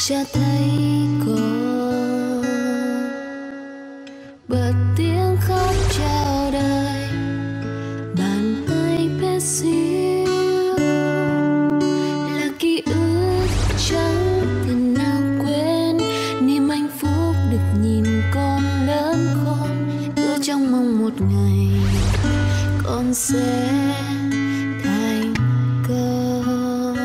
Cha thấy con bật tiếng khóc chào đời, bàn tay bé xíu là ký ức chẳng thể nào quên. Niềm hạnh phúc được nhìn con lớn khôn, ước trong mong một ngày con sẽ thành công.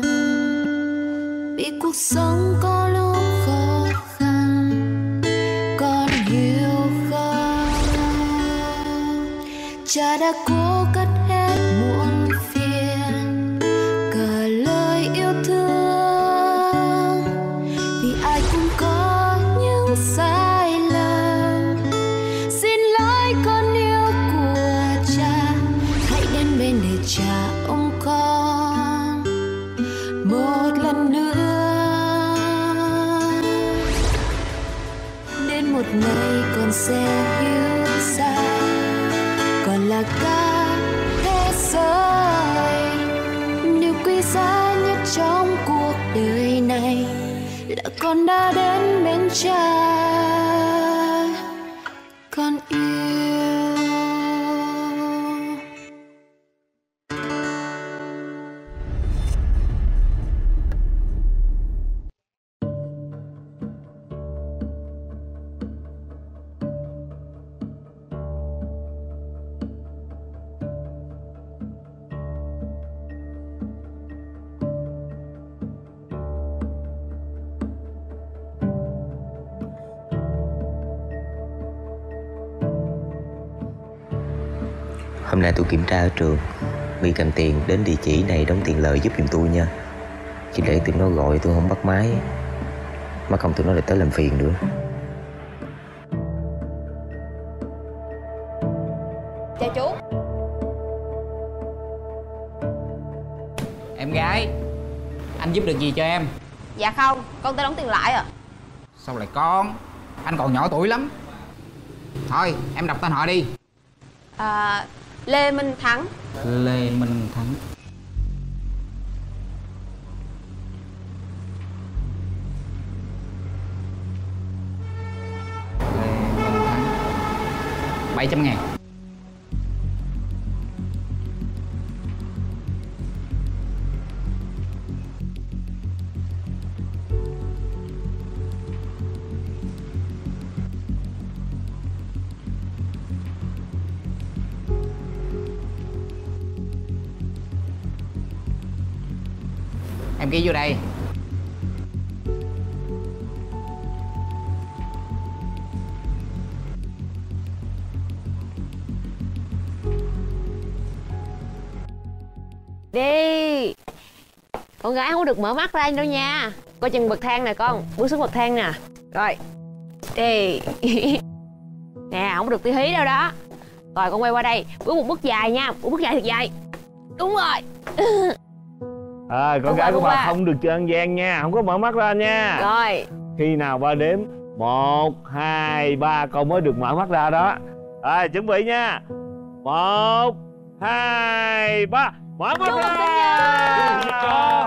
Vì cuộc sống có lúc khó khăn, con hiểu không? Cha đã cố cất hết muộn phiền, cả lời yêu thương. Vì ai cũng có những sai lầm, xin lỗi con yêu của cha. Hãy đến bên để cha ôm con một lần nữa. Đến một ngày con sẽ hiểu ra, còn là cả thế giới. Điều quý giá nhất trong cuộc đời này là con đã đến bên cha con yêu. Hôm nay tôi kiểm tra ở trường, My cầm tiền đến địa chỉ này đóng tiền lời giúp giùm tôi nha. Chỉ để tụi nó gọi tôi không bắt máy, mà không tụi nó lại tới làm phiền nữa. Chào chú. Em gái, anh giúp được gì cho em? Dạ không, con tới đóng tiền lại à. Sao lại con? Anh còn nhỏ tuổi lắm. Thôi, em đọc tên họ đi. Lê Minh Thắng. Lê Minh Thắng. Lê Minh Thắng. 700.000. Em ghi vô đây. Đi. Con gái không có được mở mắt ra đâu nha. Coi chừng bậc thang nè con, bước xuống bậc thang nè. Rồi. Đi. Nè, không được tí hí đâu đó. Rồi con quay qua đây, bước một bước dài nha, một bước dài thật dài. Đúng rồi. Con gái của bà không được chơi ăn gian nha, không có mở mắt ra nha. Rồi. Khi nào ba đếm 1, 2, 3 con mới được mở mắt ra đó. Rồi chuẩn bị nha. 1, 2, 3 mở mắt ra.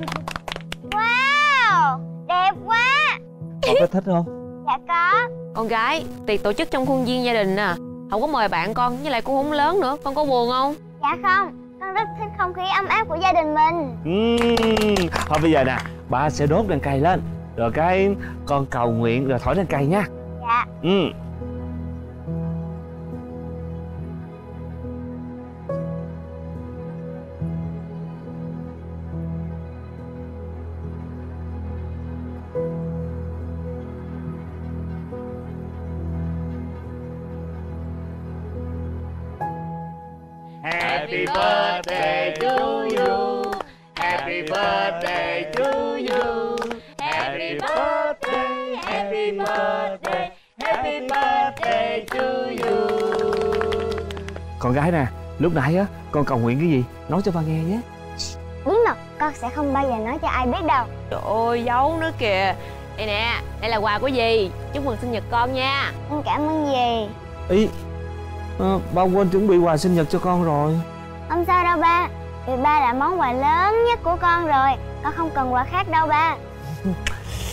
Wow, đẹp quá. Con có thích không? Dạ có. Con gái, tiệc tổ chức trong khuôn viên gia đình à, không có mời bạn con, với lại cũng không lớn nữa, con có buồn không? Dạ không, con rất thích không khí ấm áp của gia đình mình. Thôi bây giờ nè, ba sẽ đốt đèn cầy lên, rồi cái con cầu nguyện rồi thổi đèn cầy nha. Dạ. Happy birthday to you. Happy birthday to you. Happy birthday, happy birthday, happy birthday to you. Con gái nè, lúc nãy á con cầu nguyện cái gì? Nói cho ba nghe nhé. Bí mật, con sẽ không bao giờ nói cho ai biết đâu. Trời ơi, giấu nữa kìa. Đây nè, đây là quà của dì. Chúc mừng sinh nhật con nha. Con cảm ơn dì. Ý, ba quên chuẩn bị quà sinh nhật cho con rồi. Không sao đâu ba, vì ba là món quà lớn nhất của con rồi. Con không cần quà khác đâu ba.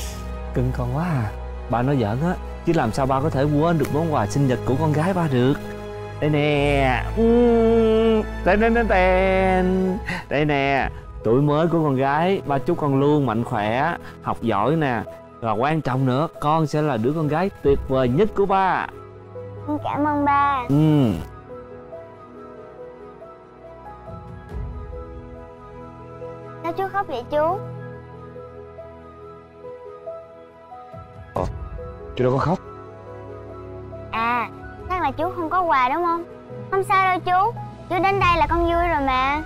cưng con quá à. Ba nói giỡn á, chứ làm sao ba có thể quên được món quà sinh nhật của con gái ba được. Đây nè. Tên tên tên tên. Đây nè, tuổi mới của con gái, ba chúc con luôn mạnh khỏe, học giỏi nè. Và quan trọng nữa, con sẽ là đứa con gái tuyệt vời nhất của ba. Cảm ơn ba. Sao chú khóc vậy chú? Chú đâu có khóc. À, chắc là chú không có quà đúng không? Không sao đâu chú. Chú đến đây là con vui rồi mà.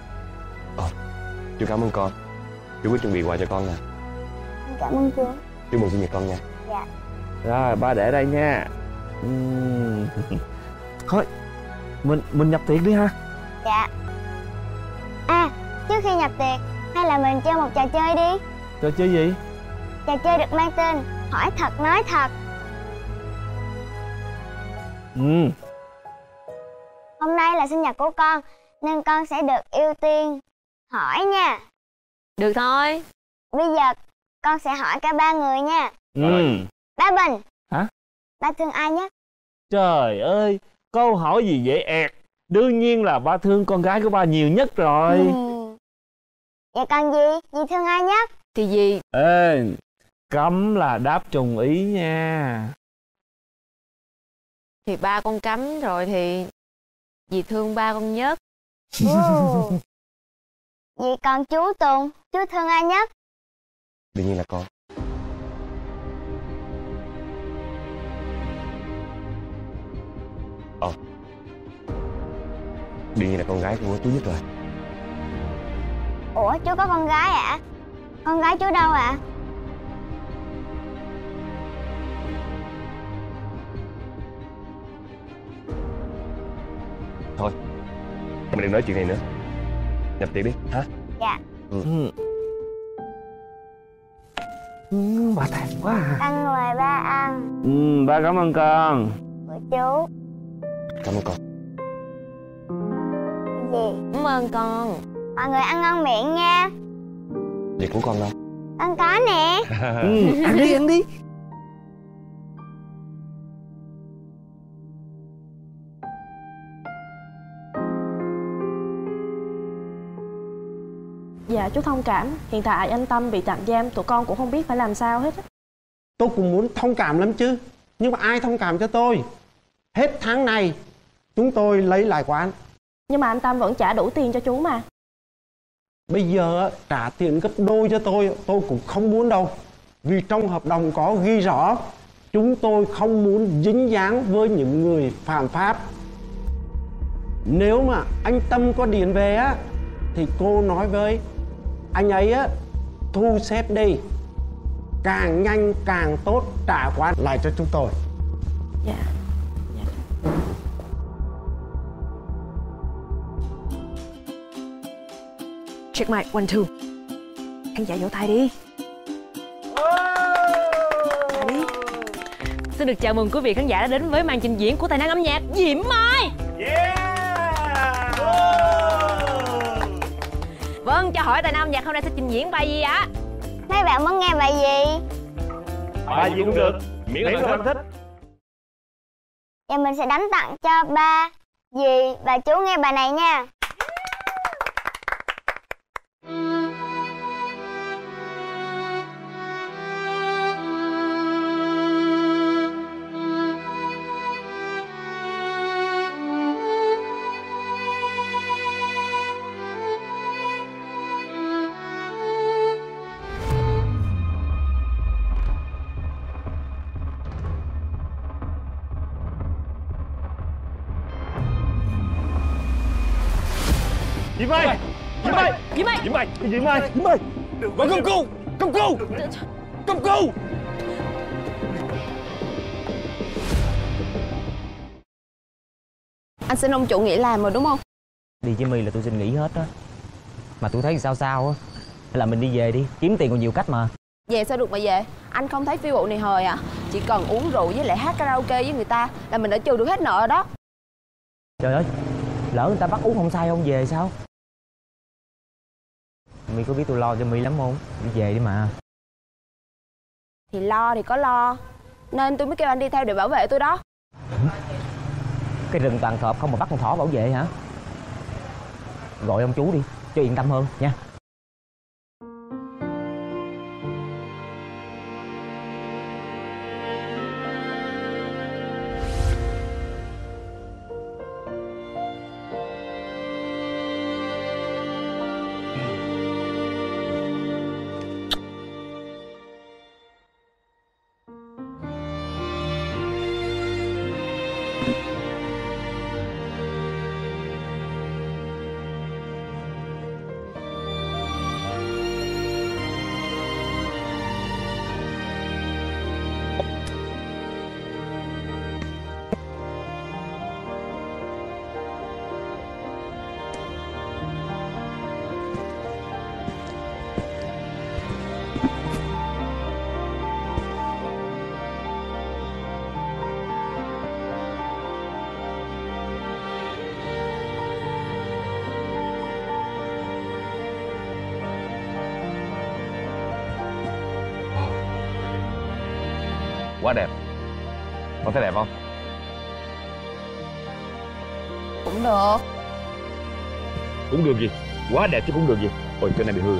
Chú cảm ơn con. Chú biết chuẩn bị quà cho con nè. Cảm ơn chú. Chú mừng sinh nhật con nha. Dạ. Rồi, ba để đây nha. Thôi, mình nhập tiệc đi ha. Dạ. À, trước khi nhập tiệc, hay là mình chơi một trò chơi đi. Trò chơi gì? Trò chơi được mang tên hỏi thật nói thật. Hôm nay là sinh nhật của con, nên con sẽ được ưu tiên hỏi nha. Được thôi. Bây giờ con sẽ hỏi cả ba người nha. Ba Bình. Hả? Ba thương ai nhất? Trời ơi, câu hỏi gì dễ ẹt. Đương nhiên là ba thương con gái của ba nhiều nhất rồi. Vậy còn gì? Dì thương ai nhất? Thì gì? Ê, cấm là đáp trùng ý nha. Thì ba con cấm rồi thì dì thương ba con nhất. Vậy còn chú Tùng, chú thương ai nhất? Đương nhiên là con. Đương nhiên là con gái của chú nhất rồi. Ủa, chú có con gái ạ? Con gái chú đâu ạ? Thôi, mình đừng nói chuyện này nữa. Nhập tiệc đi, hả? Dạ. Ba thèm quá à. Con mời ba ăn. Ba cảm ơn con. Của chú. Cảm ơn con. Gì? Cảm ơn con. Mọi người ăn ngon miệng nha. Vậy của con đâu? Con có nè. Ăn đi, ăn đi. Dạ chú thông cảm. Hiện tại anh Tâm bị tạm giam, tụi con cũng không biết phải làm sao hết. Tôi cũng muốn thông cảm lắm chứ, nhưng mà ai thông cảm cho tôi? Hết tháng này chúng tôi lấy lại quán. Nhưng mà anh Tâm vẫn trả đủ tiền cho chú mà. Bây giờ trả tiền gấp đôi cho tôi cũng không muốn đâu. Vì trong hợp đồng có ghi rõ chúng tôi không muốn dính dáng với những người phạm pháp. Nếu mà anh Tâm có điện về á thì cô nói với anh ấy á, thu xếp đi, càng nhanh càng tốt, trả quán lại cho chúng tôi. Dạ. Check mic, 1, 2. Khán giả vỗ tay đi. Đi. Xin được chào mừng quý vị khán giả đã đến với màn trình diễn của tài năng âm nhạc Diễm Mai. Vâng, cho hỏi tài năng âm nhạc hôm nay sẽ trình diễn bài gì ạ? Mấy bạn muốn nghe bài gì? Bài gì cũng được, miễn là con thích. Và mình sẽ đánh tặng cho ba, dì và chú nghe bài này nha. Diễm Mai! Diễm Mai! Diễm Mai! Diễm Mai! Diễm Mai! Diễm Mai! Gọi công cụ! Công cụ! Công cụ! Anh xin ông chủ nghỉ làm rồi đúng không? Đi với My là tôi xin nghỉ hết á. Mà tôi thấy sao sao á, hay là mình đi về đi, kiếm tiền còn nhiều cách mà. Về sao được mà về? Anh không thấy phi vụ này hời à? Chỉ cần uống rượu với lại hát karaoke với người ta là mình đã trừ được hết nợ rồi đó. Trời ơi, lỡ người ta bắt uống không say không về sao? My có biết tôi lo cho My lắm không? Đi về đi mà. Thì lo thì có lo, nên tôi mới kêu anh đi theo để bảo vệ tôi đó. Cái rừng toàn thọp không mà bắt con thỏ bảo vệ hả? Gọi ông chú đi cho yên tâm hơn nha. Quá đẹp. Con thấy đẹp không? Cũng được. Cũng được gì? Quá đẹp chứ cũng được gì? Ôi cái này bị hư.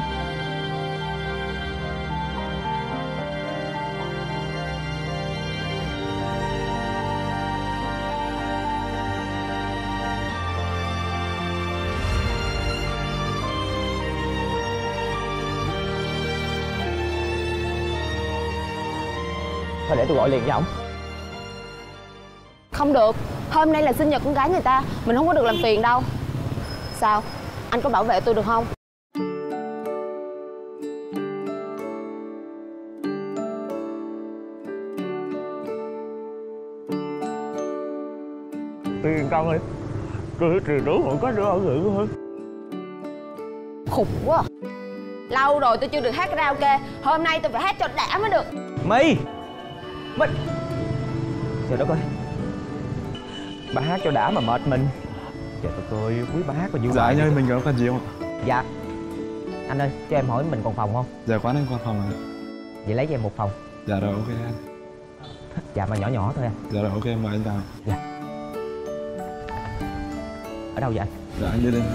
Thôi để tôi gọi liền với ổng. Không được, hôm nay là sinh nhật con gái người ta, mình không có được làm phiền đâu. Sao? Anh có bảo vệ tôi được không? Tiền con ơi, cứ trừ đủ không có nữa ngữ hơn. Khùng quá. Lâu rồi tôi chưa được hát karaoke, hôm nay tôi phải hát cho đã mới được. My trời đất ơi, bà hát cho đã mà mệt mình. Trời đất ơi, quý bà hát bao nhiêu Dạ bài anh ơi, vậy? mình có cần gì không ạ? Dạ anh ơi, cho em hỏi mình còn phòng không? Dạ quán em còn phòng ạ. Vậy lấy cho em một phòng. Dạ rồi, ok anh. Dạ mà nhỏ nhỏ thôi anh. Dạ rồi, ok em mời anh vào. Dạ. Ở đâu vậy anh? Dạ anh đi lên.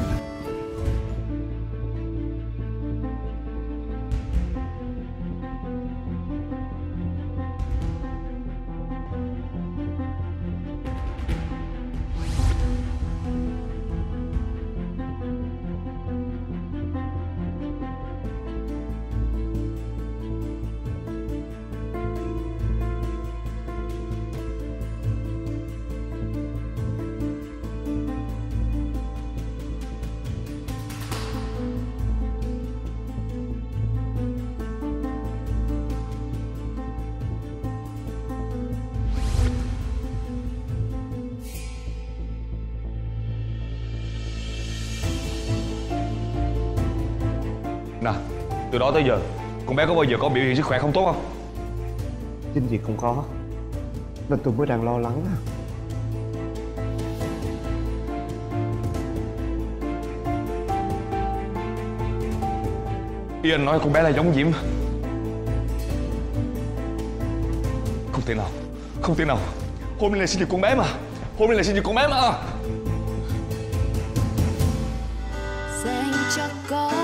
Nè, từ đó tới giờ con bé có bao giờ có biểu hiện sức khỏe không tốt không? Chính vì không có, nên tôi mới đang lo lắng. Ý anh nói con bé là giống Diễm. Không thể nào, không thể nào. Hôm nay là sinh nhật con bé mà. Hôm nay là sinh nhật con bé mà. Dành cho con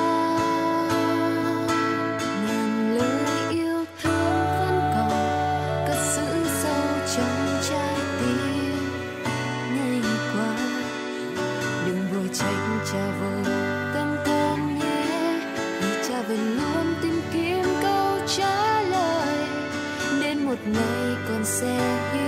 ngàn lời yêu thương vẫn còn cất giữ sâu trong trái tim. Ngày qua đừng vội trách cha vội tâm con nhé, vì cha vẫn luôn tìm kiếm câu trả lời. Đến một ngày con sẽ hiểu